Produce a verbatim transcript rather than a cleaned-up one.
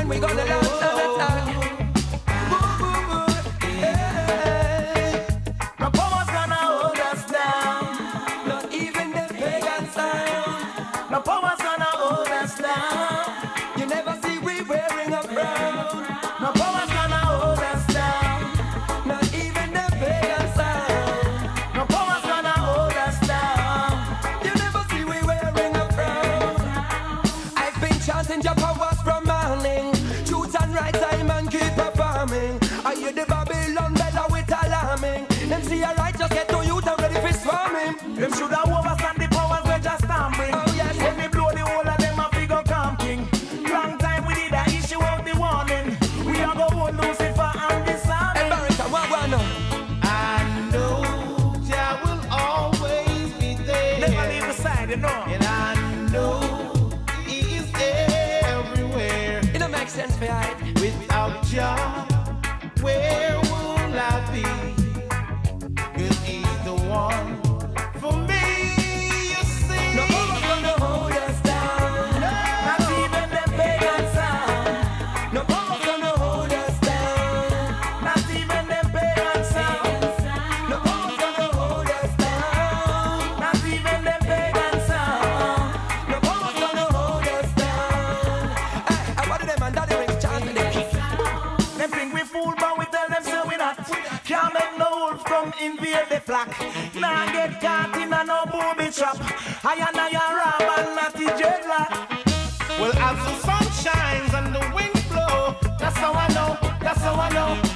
Then we gonna launch an attack. Boo, boo, boo, yeah. No power's gonna hold us down. Not even the pagan sound. No power's gonna hold us down. You never see we wearing a brown. No power's gonna hold us down. Not even the pagan sound. No power's gonna hold us down. You never see we wearing a brown. I've been chanting your powers from morning. Truth and right time and keep performing. I hear the Babylon bella with alarming. Them see a righteous get to youth and ready for swarming. Them should have overstand the powers we just stamping. Oh yes. When we blow the whole of them a figure camping. Long time we did a issue out the warning. We are go hold Lucifer and disarming. Hey Barrett, what one now? I know Jah will always be there. Never leave the side, you know. And I know He is everywhere. It don't make sense for hide. Without Jah, where will I be? 'Cause He's the one for me, you see. No power's gonna hold us down. Not even the pagan sound. No power's gonna hold us down. Not even the pagan sound. No power's gonna hold us down. Not even the pagan sound. No power's gonna hold us down. Hey, I wanted them and daddy rings chanting them. Them think we fool, but we tell them so we not. Can't make no wolf come invade the flock. Nah get caught in a no booby trap. I and I a ram and not the dreadlock. Well, as the sun shines and the winds blow, that's how I know, that's how I know.